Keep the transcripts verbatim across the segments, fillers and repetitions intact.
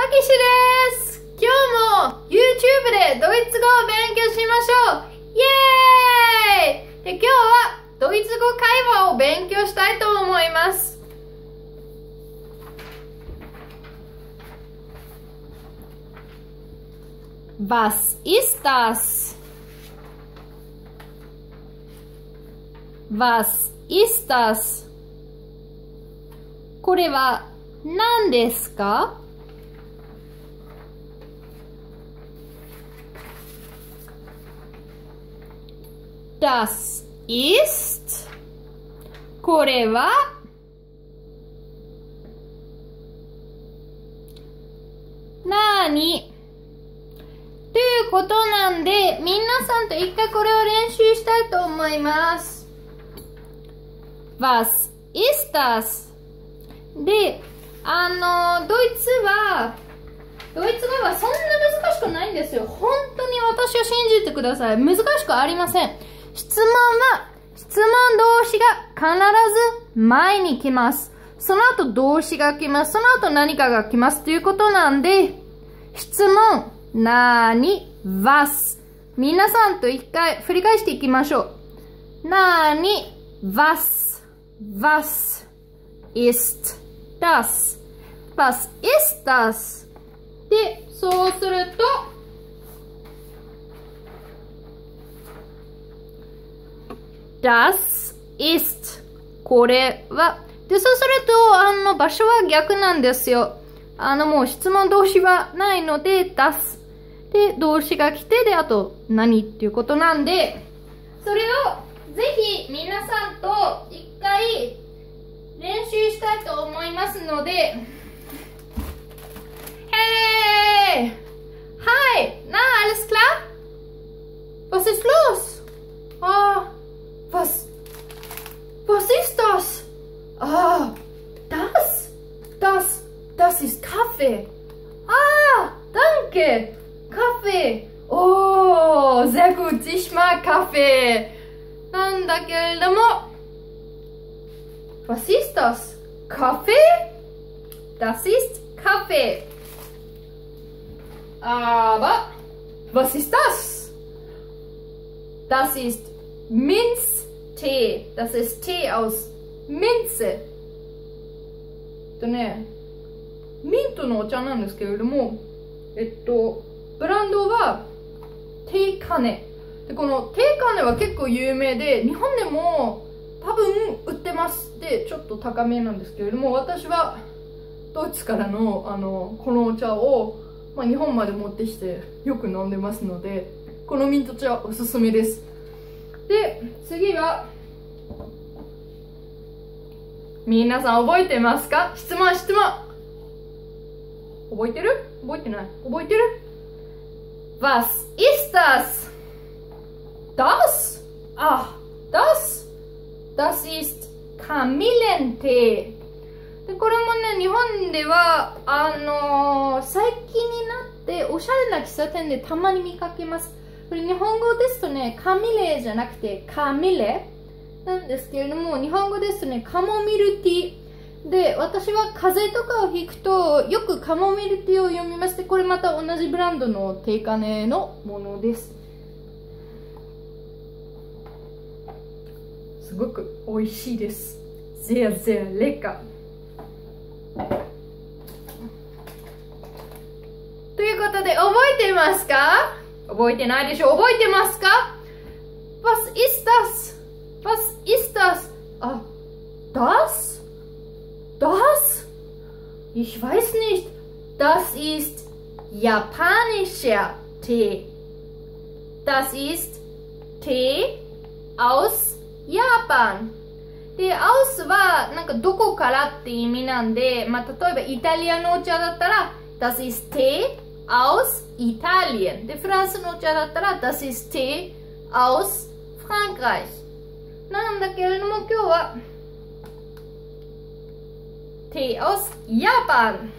きしです。今日も YouTube でドイツ語を勉強しましょう。イエーイ。で、今日はドイツ語会話を勉強したいと思います。Was ist das? Was ist das? これは何ですか？ Das ist これは何ということなんで、皆さんと一回これを練習したいと思います。Was ist das? で、あの、ドイツは、ドイツ語はそんな難しくないんですよ。本当に私を信じてください。難しくありません。質問は、質問動詞が必ず前に来ます。その後動詞が来ます。その後何かが来ますということなんで、質問、なーに、was。皆さんと一回振り返していきましょう。なーに、was。was ist das。was ist das。で、そうすると、das ist これは。で、そうすると、あの、場所は逆なんですよ。あの、もう質問動詞はないので、das。で、動詞が来て、で、あと、何っていうことなんで、それをぜひ皆さんと一回練習したいと思いますので、Hey! Hi! Na, alles klar? Was ist los? Ah, was? Was ist das? Ah, das? Das, das ist Kaffee. Ah, danke. Kaffee. Oh, sehr gut. Ich mag Kaffee. なんだけれども、Was ist das? Kaffee? Das ist Kaffee. Aber, was ist das? Das ist Minztee. Das ist Tee aus Minze. とね、ミントのお茶なんですけれども、えっと、ブランドはテイカネ。で、このテイカネは結構有名で、日本でも多分売ってます。で、ちょっと高めなんですけれども、私はドイツからの、あの、このお茶を、まあ、日本まで持ってきてよく飲んでますので、このミント茶おすすめです。で、次は、皆さん覚えてますか？質問質問覚えてる？覚えてない？覚えてる？ Was ist das? Das? Ah, das? Das ist Kamillentee。で、これもね、日本では、あのー、最近になっておしゃれな喫茶店でたまに見かけます。これ日本語ですとね、カミレじゃなくてカミレなんですけれども、日本語ですとね、カモミルティー。で、私は風邪とかをひくと、よくカモミルティーを読みまして、これまた同じブランドのテイカネのものです。すごく美味しいです。sehr, sehr lecker。ということで、覚えてますか？覚えてないでしょ？覚えてますか？ Was ist das? Was ist das? Ah, das? Das? Ich weiß nicht. Das ist japanischer Tee. Das ist Tee aus Japan。で、aus はなんかどこからって意味なんで、まあ、例えばイタリアのお茶だったら、Das ist Tee aus Italien。で、フランスのお茶だったら、Das ist Tee aus Frankreich。なんだけれども、今日は、Tee aus Japan。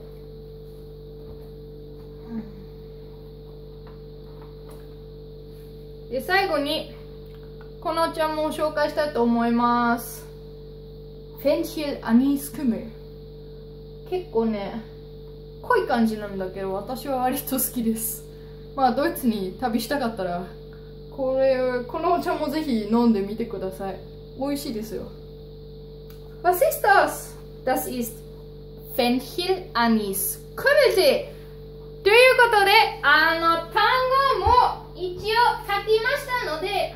で、最後に、このお茶も紹介したいと思います。フェンシルアニースクム。結構ね、 濃い感じなんだけど、私は割と好きです。まあ、ドイツに旅したかったら、これ、このお茶もぜひ飲んでみてください。美味しいですよ。Was ist das? Das ist Fenchel Anis Kürbelte。ということで、あの、単語も一応書きましたので、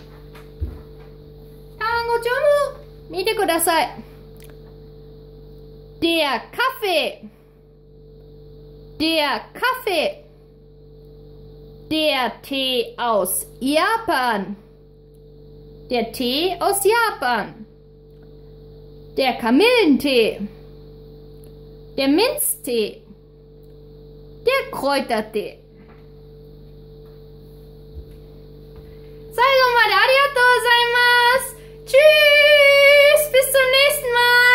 単語帳も見てください。Der Kaffee, der Kaffee, der Tee aus Japan, der Tee aus Japan, der Kamillentee, der Minztee, der Kräutertee。最後までありがとうございます。Tschüss, bis zum nächsten Mal.